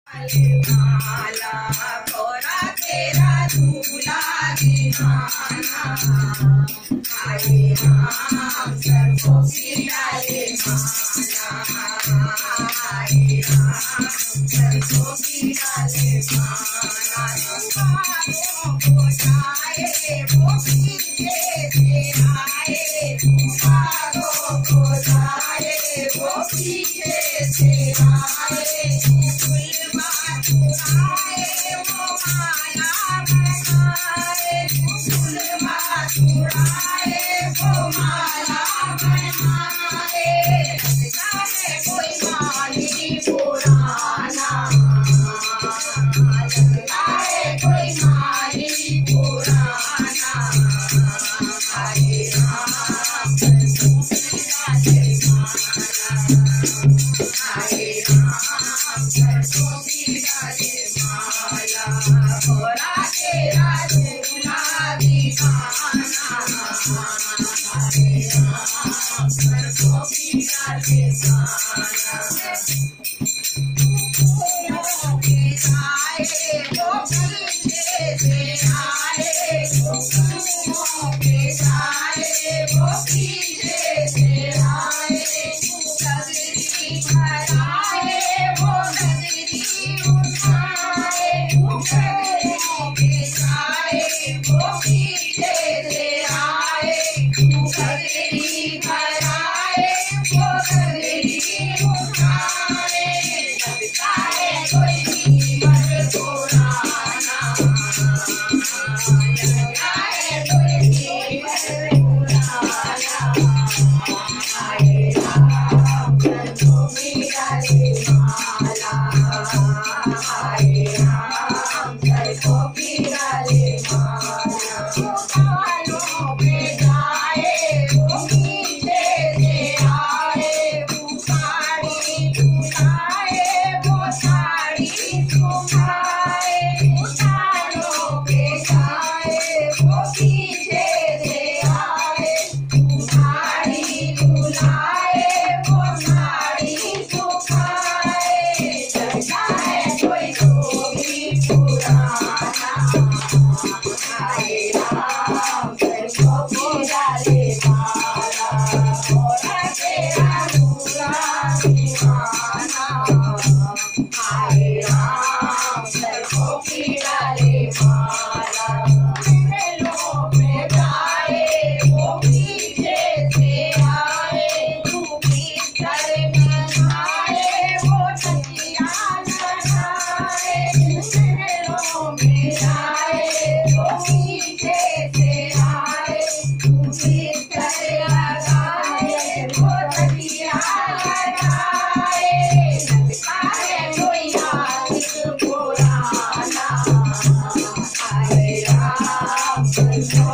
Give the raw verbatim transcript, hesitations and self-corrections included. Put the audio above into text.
माला भोरा तेरा झूला दीवाना आए राम सर्वों की डाले माला आए राम सर्वों की डाले माला तुम्हारों को जाए वो पीछे से आए तुम्हारों को जाए वो पीछे से आए चुराए वो माला बनाए चुराए वो माला बनाए चाहे कोई माली पुराना चाहे कोई माली पुराना हरे राम हरे राम सरसों की डाले माला भोरा तेरा झूला दीवाना हरे राम सरसों की डाले माला के आए वो पीछे से आए के आए वो पीछे से आए गगरी भराए वो गगरी उठाए के आए वो पीछे से आए गगरी भराए वो गगरी उठाए लगता है कोई कीमत पुराना लगता है कोई कीमत पुराना हरे राम सर्वों की डाले माला हरे राम सर्वों की डाले माला कानों पे जाए वो नीचे से आए वो साड़ी चुराए वो साड़ी सुखाए कानों पे जाए वो पीछे से आए साड़ी चुराए वो साड़ी सुखाए लगता है कोई जोगी पुराना हरे राम सर्वों की डाले माला भोरा तेरा झूला दीवाना हरे राम सर्वों की डाले माला महलों में जाए वो पीछे से आए तू भीतर बनाए वो तकिया लगाए महलों में जाए वो पीछे से आए तू भीतर लगाए वो तकिया लगाए लगता है कोई आशिक पुराना हरे राम सर्वों